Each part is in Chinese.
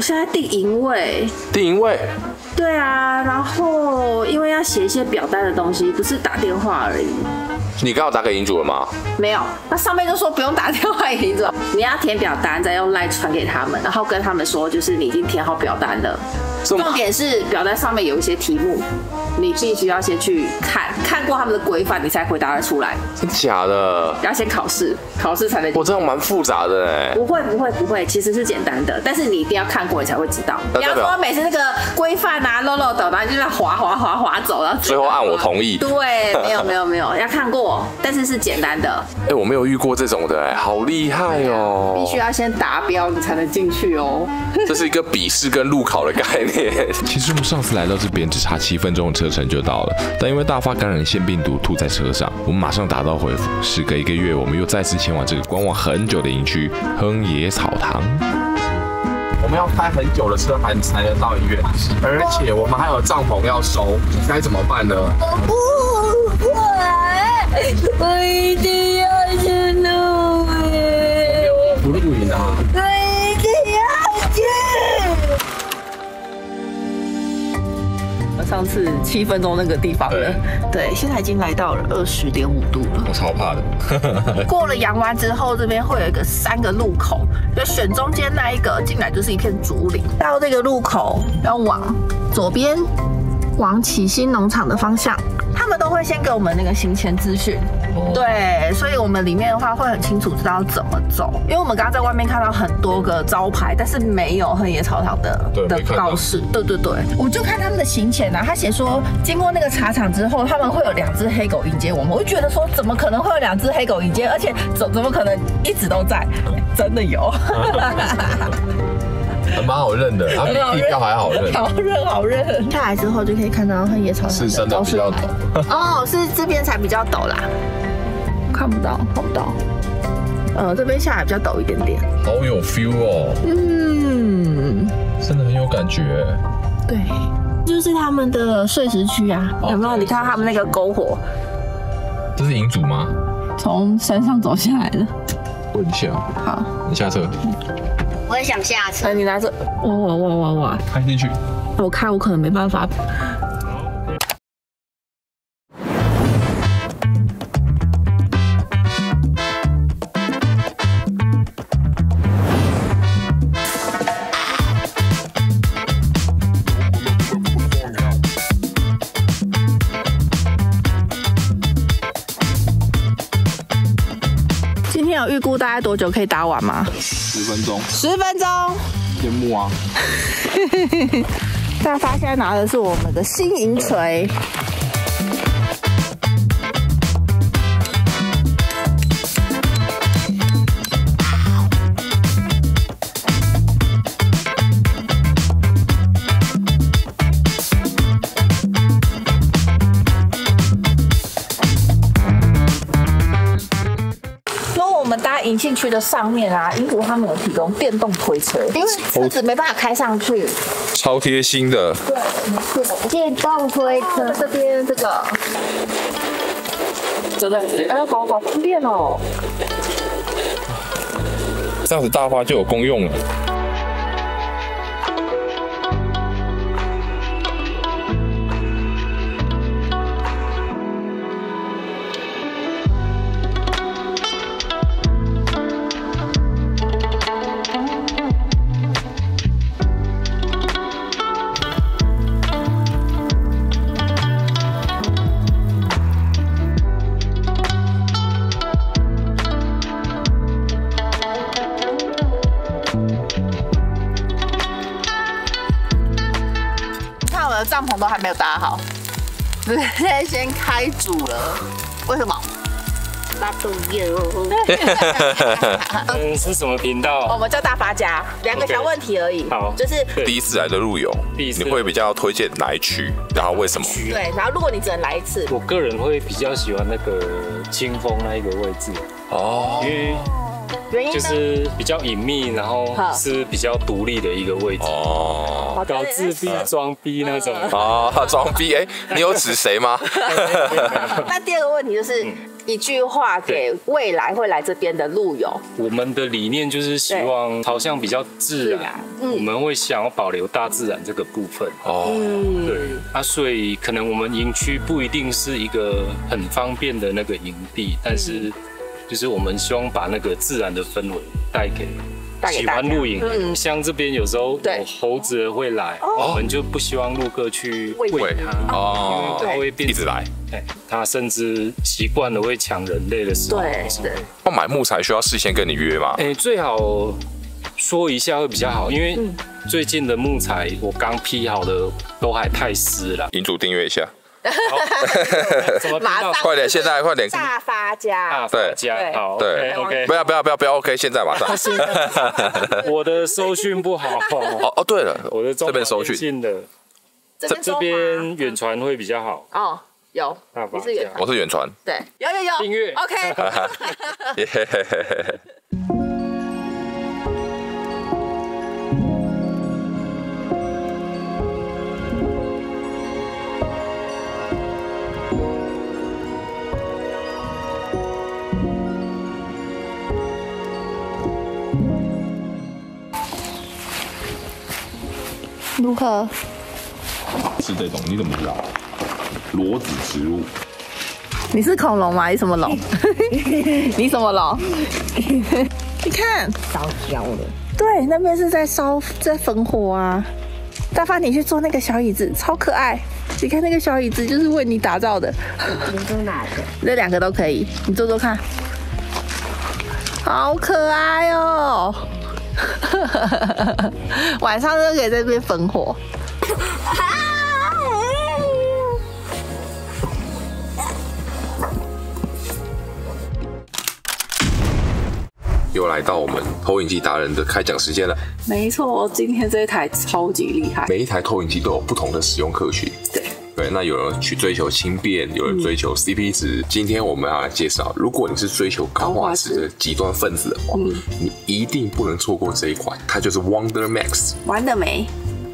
现在订营位。 订营位？ 对啊，然后因为要写一些表单的东西，不是打电话而已。 你刚好打给营主了吗？ 没有，那上面就说不用打电话给营主，你要填表单，再用 LINE 传给他们，然后跟他们说，就是你已经填好表单了。重点是表单上面有一些题目，你必须要先去看过他们的规范，你才回答得出来。 真假的？ 要先考试才能。 我这样蛮复杂的哎。 不会，其实是简单的，但是你一定要看过你才会知道。你要说每次那个规范啊漏斗，然后就这样滑走，然后最后按我同意。 对，没有，要看过，但是是简单的。 哎，我没有遇过这种的哎，好厉害哦！ 必须要先达标你才能进去哦。 这是一个笔试跟路考的概念。 其实我们上次来到这边只差7分钟的车程就到了，但因为大发感染腺病毒吐在车上，我们马上打道回府。时隔1个月，我们又再次前往这个观望很久的营区亨野草堂。 我们要开很久的车才能到医院，而且我们还有帐篷要收，该怎么办呢？ 我不会，我一定要去露营。 不露营啊？ 我一定要去。 上次7分钟那个地方了，对，现在已经来到了20.5度了， 我超怕的。 过了阳湾之后，这边会有一个3个路口，就选中间那一个进来就是一片竹林。到这个路口要往左边，往启新农场的方向，他们都会先给我们那个行前资讯。对，所以我们里面的话会很清楚知道怎么走，因为我们刚刚在外面看到很多个招牌，但是没有亨野草堂的告示。对，我就看他们的行前啊，他写说经过那个茶厂之后，他们会有2只黑狗迎接我们。我就觉得说，怎么可能会有2只黑狗迎接？而且怎么可能一直都在？真的有。 蛮好认的，它比地标还好认。 好认。下来之后就可以看到亨野草堂是真的比较陡。 哦，是这边才比较陡啦。看不到。这边下来比较陡一点点。 好有 feel 哦。真的很有感觉。 对，就是他们的碎石区啊，有没有？你看他们那个篝火。 这是营主吗？ 从山上走下来的。 问一下。 好， 你下车。 我也想下车。 你拿着，哇！ 开进去。 我开，我可能没办法。今天有预估大概多久可以打完吗 10分钟。 10分钟。 天幕啊！ 大发现在拿的是我们的新银锤。搭银杏区的上面啊，英国他们有提供电动推车，因为车子没办法开上去， 超贴心的。 对，没错， 电动推车这边这个，对不对？哎，好方便哦。 这样子大发就有功用了。 帐篷都还没有搭好，直接先开煮了。为什么？ 发动油。 是什么频道？ 我们叫大发家，2个小问题而已。 好， 就是第一次来的路友，你会比较推荐哪一区？然后为什么？ 对，然后如果你只能来1次， 我个人会比较喜欢那个清风那一个位置。哦，因为原因就是比较隐秘，然后是比较独立的一个位置。 哦， 搞自闭装逼那种。 啊，装逼哎，你有指谁吗？ 那第二个问题就是一句话给未来会来这边的路友。 我们的理念就是希望朝向比较自然，我们会想要保留大自然这个部分。 哦， 对啊，所以可能我们营区不一定是一个很方便的那个营地，但是就是我们希望把那个自然的氛围带给喜欢露营，像这边有时候有猴子会来，我们就不希望陆客去喂它，因为它会变一直来。 它甚至习惯了会抢人类的食物。 对。 要买木材需要事先跟你约吗？ 最好说一下会比较好，因为最近的木材我刚批好的都还太湿了。 营主订阅一下。 马上快点，现在快点！ 大发家， 对，好，对 ，OK， 不要 OK， 现在马上。 我的收讯不好。 哦，对了， 我的这边收讯的，这边远传会比较好。 哦，有，你是远传， 我是远传。 对，有订阅 ，OK。如何？ 是这种，你怎么知道？裸子植物。 你是恐龙吗？你什么龙？你什么龙？你看， 烧焦了。 对，那边是在焚火啊。大发，你去坐那个小椅子，超可爱。你看那个小椅子就是为你打造的。 你坐哪个？ 这两个都可以，你坐坐看。好可爱哦！晚上就可以在这边焚火。 又来到我们投影机达人的开讲时间了。 没错，今天这一台超级厉害。 每一台投影机都有不同的使用客群。对，那有人去追求轻便，有人追求 CP 值。今天我们要来介绍，如果你是追求高画质的极端分子的话，你一定不能错过这一款，它就是 Wonder Max。 玩得没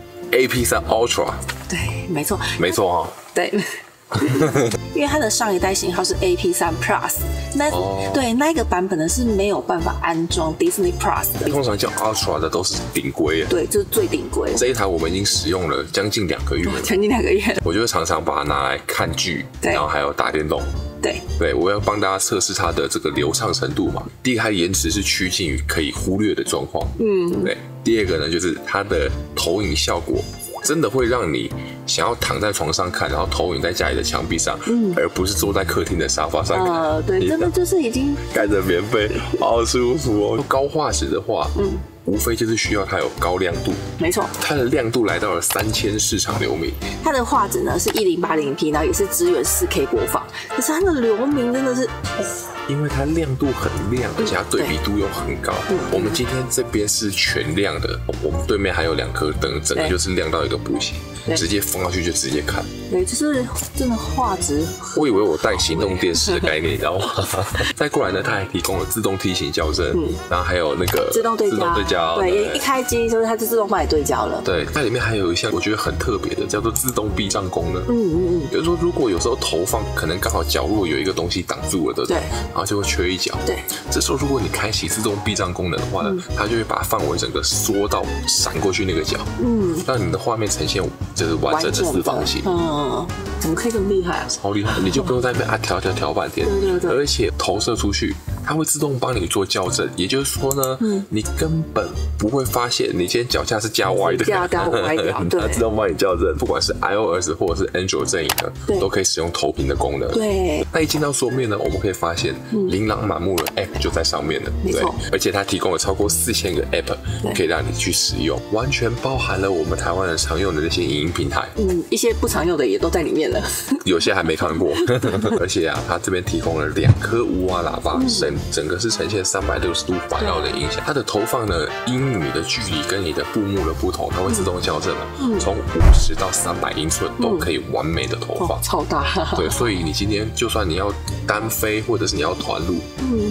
AP3 Ultra。 对，没错， 没错哈。 对。因为它的上一代型号是 AP3 Plus， 对那个版本呢是没有办法安装 Disney Plus 的。 通常叫 Ultra 的都是顶规， 对，就是最顶规。 这一台我们已经使用了将近2个月， 将近2个月。 我就常常把它拿来看剧，然后还有打电动。对，我要帮大家测试它的这个流畅程度嘛。第一个，它延迟是趋近于可以忽略的状况。对。第二个呢，就是它的投影效果。真的会让你想要躺在床上看，然后投影在家里的墙壁上，而不是坐在客厅的沙发上看。 对，真的就是已经盖着棉被，好舒服哦。高画质的话，无非就是需要它有高亮度。 没错， 它的亮度来到了3000市场流明。 它的画质呢是1080p，然后也是支援4K 播放，可是它的流明真的是。 因为它亮度很亮，而且它对比度又很高。我们今天这边是全亮的，我们对面还有2颗灯，整个就是亮到一个不行，直接放上去就直接看。 对，就是真的画质。 我以为我带行动电视的概念，然后再过来呢，它还提供了自动梯形校正，然后还有那个自动对焦，对，一开机就是它就自动帮你对焦了。 对，它里面还有一项我觉得很特别的，叫做自动避障功能。比如说，如果有时候投放可能刚好角落有一个东西挡住了，对不对？然后就会缺一角。对，这时候如果你开启自动避障功能的话呢，它就会把范围整个缩到闪过去那个角，让你的画面呈现就是完整的四方形。 怎么可以这么厉害啊？ 超厉害！你就不用在那边调半天。对。而且投射出去，它会自动帮你做校正。也就是说呢，你根本不会发现你今天脚架是架歪的， 架歪掉， 它自动帮你校正。不管是 iOS 或者是 Android 阵营的，都可以使用投屏的功能。 对。 那一进到桌面呢，我们可以发现琳琅满目的 App 就在上面了。对。而且它提供了超过4000个 App 可以让你去使用，完全包含了我们台湾人常用的那些影音平台。 一些不常用的也都在里面了。 有些还没看过。而且啊，它这边提供了2颗无瓦喇叭，整个是呈现360度环绕的音响。它的投放呢，因你的距离跟你的布幕的不同，它会自动校正了，从50到300英寸都可以完美的投放， 超大。 对，所以你今天就算你要单飞或者是你要团录，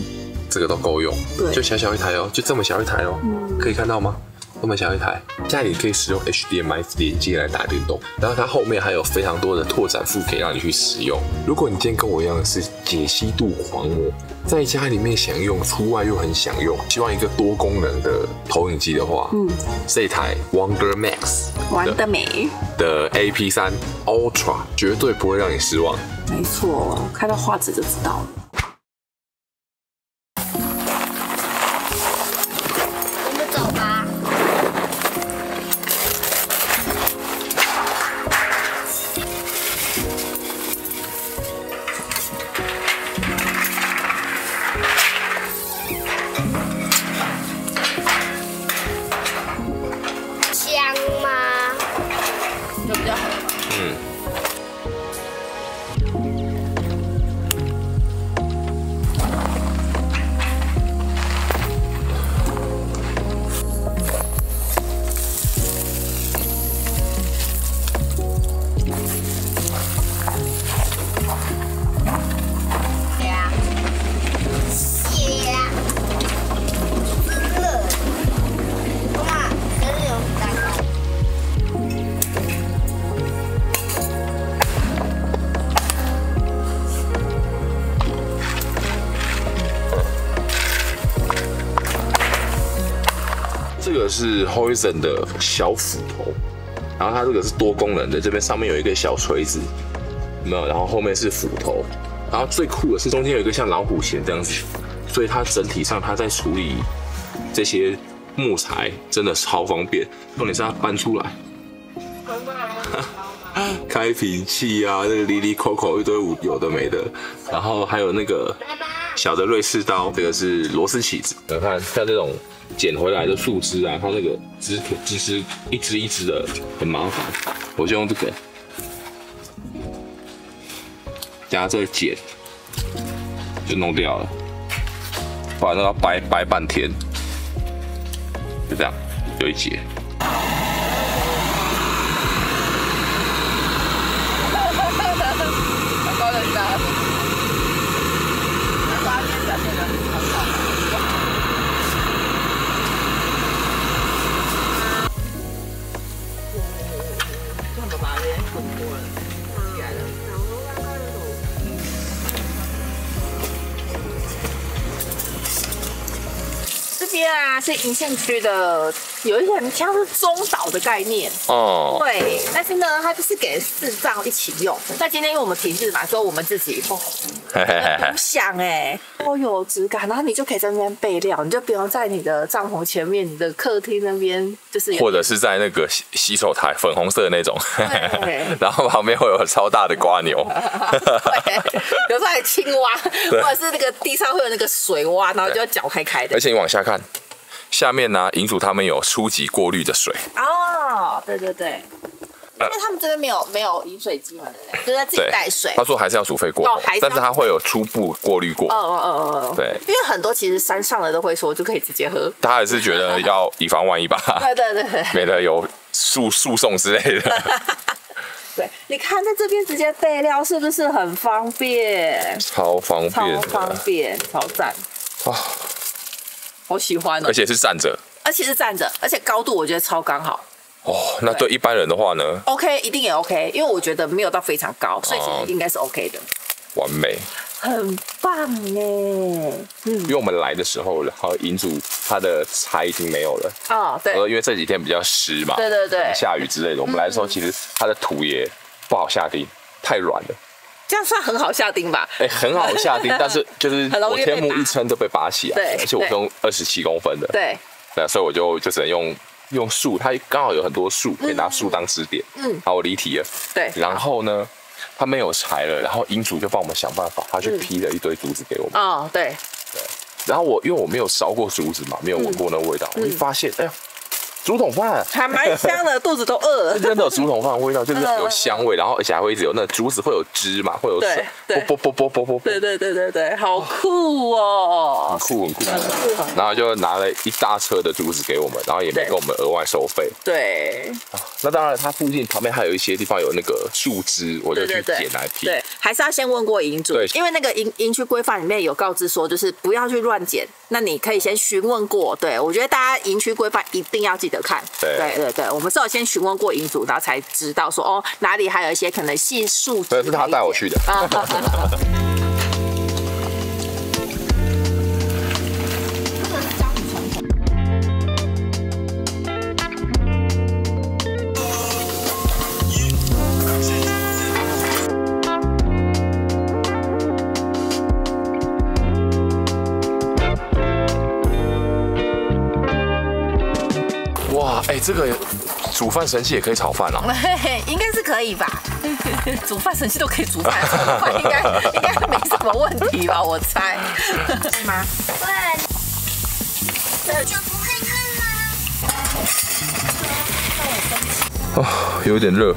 这个都够用。对，就小小一台哦，就这么小一台哦，可以看到吗？这么小一台，家里可以使用 HDMI 连接来打电动，然后它后面还有非常多的拓展副可以让你去使用。如果你今天跟我一样是解析度狂魔，在家里面想用，出外又很想用，希望一个多功能的投影机的话，这台 Wonder Max 玩得美的 AP3 Ultra 绝对不会让你失望。 没错，看到画质就知道了。 这个是 Horizon 的小斧头，然后它这个是多功能的，这边上面有一个小锤子，有没有？然后后面是斧头，然后最酷的是中间有一个像老虎钳这样子，所以它整体上它在处理这些木材真的超方便。重点是它搬出来，开瓶器啊，那个里里扣扣一堆有的没的，然后还有那个小的瑞士刀，这个是螺丝起子。你看像这种捡回来的树枝啊，它那个枝一支一支的很麻烦，我就用这个加这个剪就弄掉了，不然都要掰半天，就这样有一节。 这边啊是银线区的，有一些很像是中岛的概念哦。对，但是呢，它就是给视障一起用。那今天因为我们平日嘛，所以我们自己不想有质感，然后你就可以在那边备料，你就不用在你的帐篷前面、你的客厅那边，就是或者是在那个洗手台粉红色的那种，然后旁边会有超大的蝸牛， 对，有时候还有青蛙，或者是那个地上会有那个水洼，然后就脚开开的。 而且你往下看。下面呢，银主他们有初级过滤的水哦，对对对，因为他们这边没有饮水机嘛，就在自己带水。 他说还是要煮沸过，但是他会有初步过滤过。对， 因为很多其实山上的都会说就可以直接喝， 他还是觉得要以防万一吧。 对， 免得有诉讼之类的。 对，你看在这边直接备料是不是很方便？ 超方便， 超赞啊！好喜欢哦， 而且是站着， 而且高度我觉得超刚好。 哦，那对一般人的话呢 ？OK， 一定也 OK， 因为我觉得没有到非常高，所以其实应该是 OK 的。 完美， 很棒哎。 因为我们来的时候，然后银主他的柴已经没有了哦，对， 因为这几天比较湿嘛， 对， 下雨之类的。我们来的时候，其实它的土也不好下钉，太软了。 这样算很好下钉吧？ 很好下钉，但是就是我天幕一撑都被拔起来，对，而且我是用27公分的， 对， 所以我就只能用树，它刚好有很多树，可以拿树当支点，好，我离题了， 对， 然后呢，它没有柴了，然后银主就帮我们想办法，他去劈了一堆竹子给我们， 哦，对， 然后因为我没有烧过竹子嘛，没有闻过那味道，我一发现，哎呀， 竹筒饭还蛮香的，肚子都饿了。 真的有竹筒饭的味道，就是有香味，然后而且还会一直有那竹子会有汁嘛，会有水，啵。 对，好酷哦， 很酷。然后就拿了一大车的竹子给我们，然后也没跟我们额外收费。 对。 那当然，它附近旁边还有一些地方有那个树枝，我就去捡来劈。 对，还是要先问过营主，因为那个营区规范里面有告知说，就是不要去乱捡。那你可以先询问过。对，我觉得大家营区规范一定要记得看。对，我们是有先询问过营主，然后才知道说哦，哪里还有一些可能细树枝。 对，是他带我去的。哇，这个煮饭神器也可以炒饭哦。 应该是可以吧？煮饭神器都可以煮饭，炒饭应该没什么问题吧？我猜。是吗？对。就不会看吗？哦，有点热。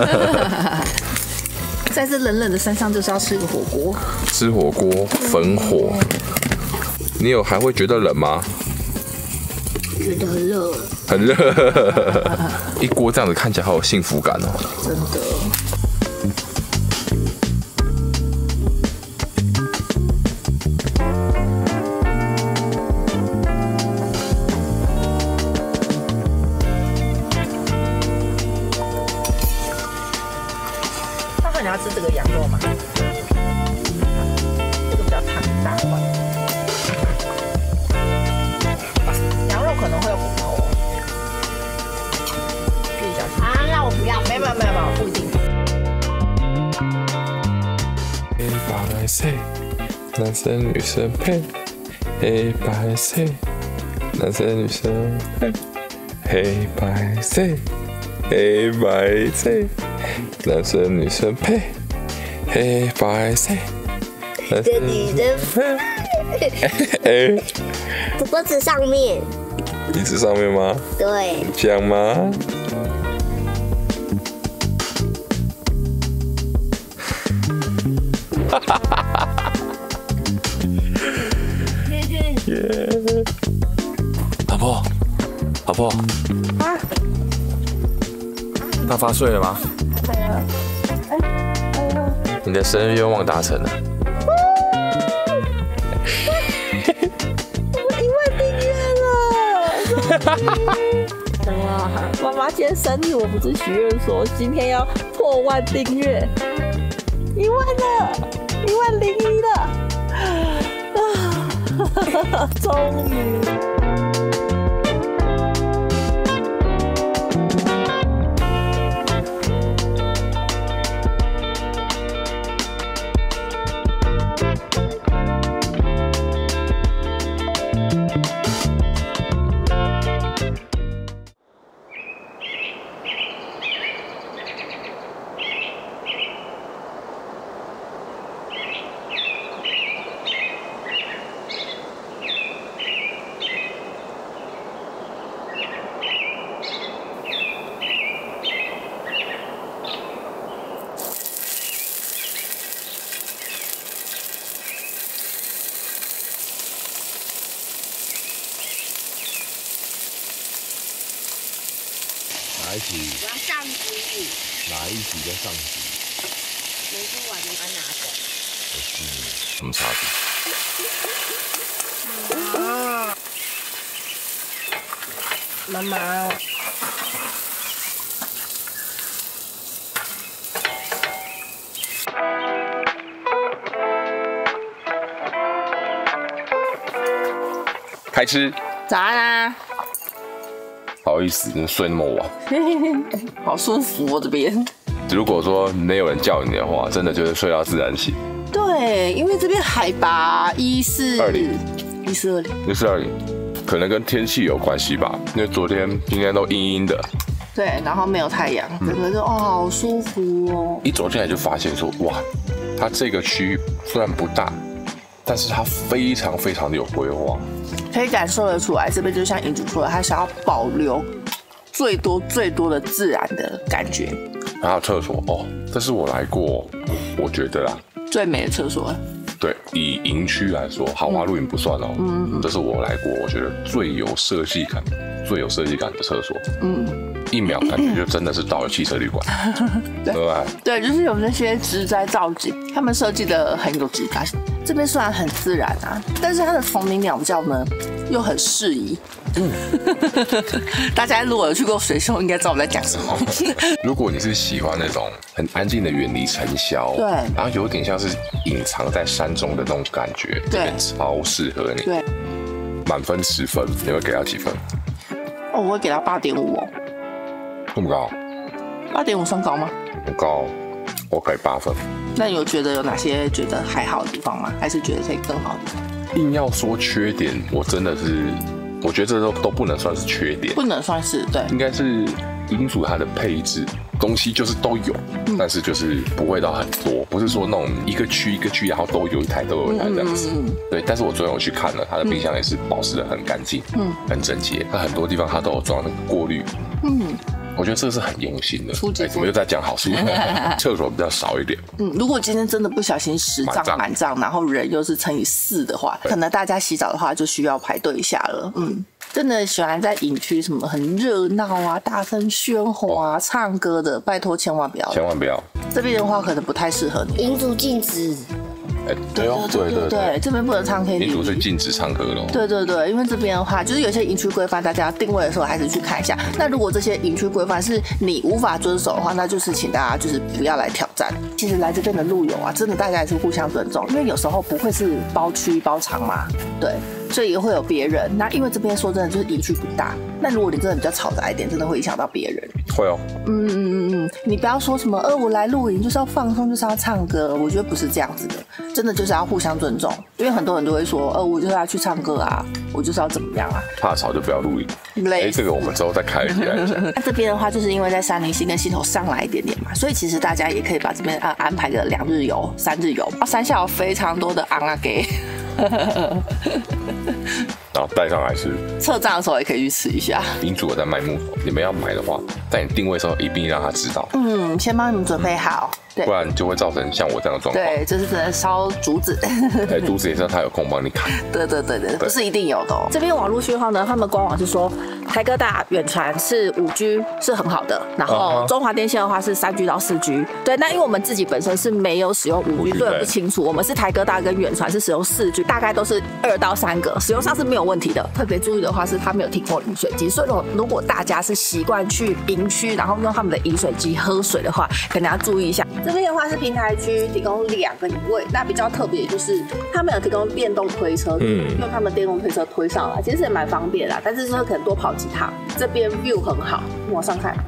在这冷冷的山上，就是要吃个火锅。 吃火锅，焚火。你还会觉得冷吗？ 觉得很热。 很热，一锅这样子看起来好有幸福感哦。 真的。大汉，你要吃这个羊肉吗？这个比较大块。羊肉可能会有骨头哦。那我不要，没有，不一定。 黑白色，男生女生配。黑白色，男生女生配。黑白色，男生女生配。黑白色，男生女生配。 脖子上面。 椅子上面吗？ 对。 这样吗？老婆，啊，大发睡了吗？ 没了。 你的生日愿望达成了。 1万订阅了！哇，妈妈今天生日，我不是许愿说今天要破万订阅，1万了，10001了，啊，终于。 哪一集？ 我要上集。 哪一集在上集？ 没说完，你把它拿走。 什么差别？ 妈妈。 开吃。 早安啊！ 不好意思，你睡那么晚， 好舒服哦这边。 如果说没有人叫你的话，真的就是睡到自然醒。 对，因为这边海拔1420， 可能跟天气有关系吧，因为昨天今天都阴阴的。 对，然后没有太阳，整个就好舒服哦。 一走进来就发现说，哇，它这个区域虽然不大，但是它非常非常的有规划。 可以感受得出来，这边就像营主说的，他想要保留最多的自然的感觉。 还有厕所哦，这是我来过，我觉得啦最美的厕所。 对，以营区来说，豪华露营不算哦。这是我来过，我觉得最有设计感的厕所。一秒感觉就真的是到了汽车旅馆，对吧？对，就是有那些植栽造景，他们设计的很有质感。这边虽然很自然啊，但是它的虫鸣鸟叫呢又很适宜。大家如果有去过水秀，应该知道我在讲什么。如果你是喜欢那种很安静的远离尘嚣，对，然后有点像是隐藏在山中的那种感觉，对，超适合你。对，满分10分，你会给他几分？哦，我会给他8.5哦。这么高？8.5算高吗？很高，我给8分。那你有觉得有哪些觉得还好的地方吗？还是觉得可以更好的地方？硬要说缺点，我真的是，我觉得这都不能算是缺点，不能算是对，应该是营主它的配置东西就是都有，但是就是不会到很多，不是说那种一个区然后都有一台这样子。对，但是我昨天有去看了，它的冰箱也是保持得很干净，很整洁，它很多地方它都有装那个过滤，我觉得这个是很用心的。怎么又在讲好书？厕所比较少一点。如果今天真的不小心10帐满帐，然后人又是乘以4的话，可能大家洗澡的话就需要排队一下了。真的喜欢在营区什么很热闹啊、大声喧哗、唱歌的，拜托千万不要。千万不要。这边的话可能不太适合你。营主禁止。对哦，对，这边不能唱 KTV， 营主是禁止唱歌咯。对，因为这边的话，就是有些营区规范，大家定位的时候还是去看一下。那如果这些营区规范是你无法遵守的话，那就是请大家就是不要来挑战。其实来这边的路友啊，真的大家也是互相尊重，因为有时候不会是包区包场嘛，对，所以也会有别人。那因为这边说真的就是营区不大，那如果你真的比较嘈杂一点，真的会影响到别人。会哦。你不要说什么我来露营就是要放松，就是要唱歌，我觉得不是这样子的。真的就是要互相尊重，因为很多人都会说，我就是要去唱歌啊，我就是要怎么样啊。怕吵就不要露营。这个我们之后再开一下。那这边的话，就是因为在山林溪跟溪头上来一点点嘛，所以其实大家也可以把这边安排个2日游、3日游。山下有非常多的昂啊给。然后带上来吃，撤帐的时候也可以去吃一下。营主有在卖木头，你们要买的话，在你定位的时候一定让他知道。先帮你们准备好，对，不然就会造成像我这样的状况。对，这是只能烧竹子。竹子也是他有空帮你砍。对，不是一定有的哦。这边网络讯号呢，他们官网是说台哥大远传是5G 是很好的，然后中华电信的话是3G 到4G。对，那因为我们自己本身是没有使用5G，对，不清楚。我们是台哥大跟远传是使用4G，大概都是2到3个，使用上是没有问题的。特别注意的话是，它没有提供饮水机，所以如果大家是习惯去营区，然后用他们的饮水机喝水的话，可能要注意一下。这边的话是平台区，提供2个椅位。那比较特别就是他们有提供电动推车，用他们电动推车推上来，其实也蛮方便的，但是说可能多跑几趟。这边 view 很好，往上看。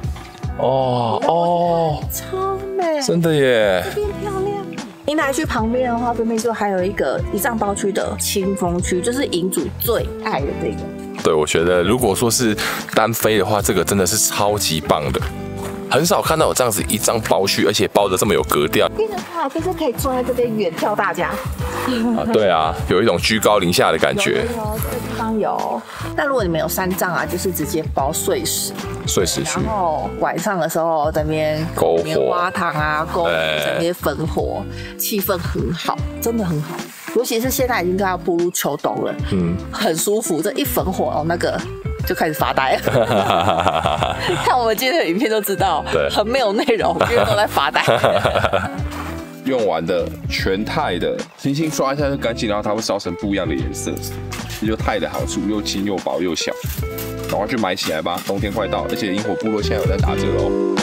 超美，真的耶，这边漂亮。平台区旁边的话，对面就还有一帐包区的清风区，就是营主最爱的这个。对，我觉得如果说是单飞的话，这个真的是超级棒的。很少看到有这样子一张包区，而且包的这么有格调。这个话就是可以坐在这边远眺大家。对啊，有一种居高临下的感觉。有，这个地方有。那如果你们有3帐啊，就是直接包碎石区，然后晚上的时候在那边篝火、花糖啊，在那边焚火，气氛很好，真的很好。尤其是现在已经快要步入秋冬了，很舒服。这一焚火那个。就开始发呆了。看我们今天的影片就知道，很没有内容，因为都在发呆。用完的全钛的，轻轻刷一下就干净，然后它会烧成不一样的颜色。这就钛的好处，又轻又薄又小，赶快去买起来吧！冬天快到，而且萤火部落现在有在打折哦。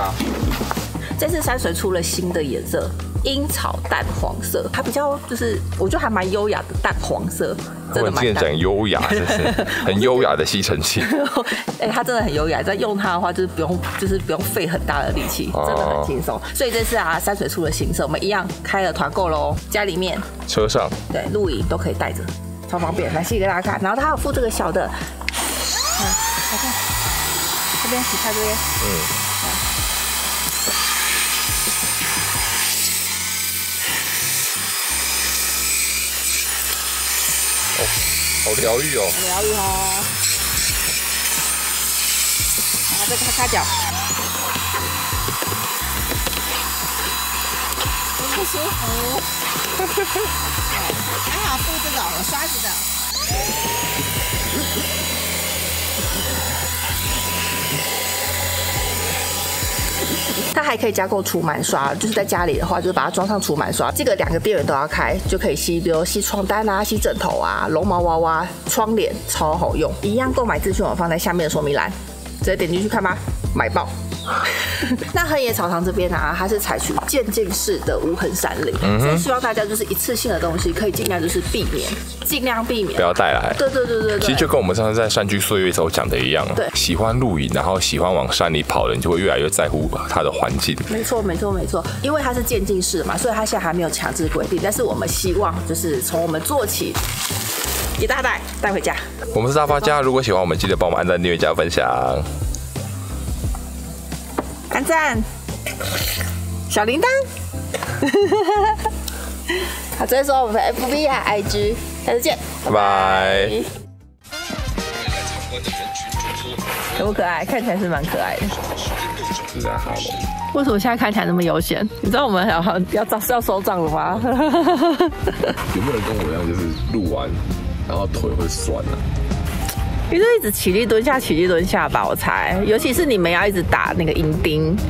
啊。 这次山水出了新的颜色，樱草淡黄色，它比较就是我觉得还蛮优雅的淡黄色，真的蛮淡。我今天讲优雅，就是很优雅的吸尘器。 哎，它真的很优雅，在用它的话就是不用费很大的力气，真的很轻松。所以这次啊，山水出了新色，我们一样开了团购喽，家里面、 车上对露营都可以带着，超方便。来洗给大家看，然后它有附这个小的，来看这边洗开这边， 好疗愈哦， 疗愈哦。然后再擦脚，不舒服。还好附这种有刷子的。它还可以加购除螨刷，就是在家里的话，就是把它装上除螨刷。这个2个电源都要开，就可以吸，比如吸床单啊、吸枕头啊、绒毛娃娃、窗帘，超好用。一样购买资讯我放在下面的说明栏，直接点进去看吧，买爆。那亨野草堂这边啊，它是采取渐进式的无痕山林，所以希望大家就是一次性的东西可以尽量就是尽量避免不要带来。 对。 其实就跟我们上次在山居岁月时候讲的一样，对，喜欢露营，然后喜欢往山里跑的人，就会越来越在乎它的环境。 没错，因为它是渐进式嘛，所以它现在还没有强制规定，但是我们希望就是从我们做起，给大家带回家。 我们是大发家，如果喜欢我们，记得帮我们按赞、订阅、加分享。 按赞，小铃铛。好，这是我们的 FB 啊 IG， 下次见， 拜拜。 可不可爱？看起来是蛮可爱的。 是在哈喽。 为什么现在看起来那么悠闲？你知道我们要收账了吗？ 有没有人跟我一样，就是录完然后腿会酸啊？ 你就一直起立蹲下吧，我猜，尤其是你们要一直打那个银钉。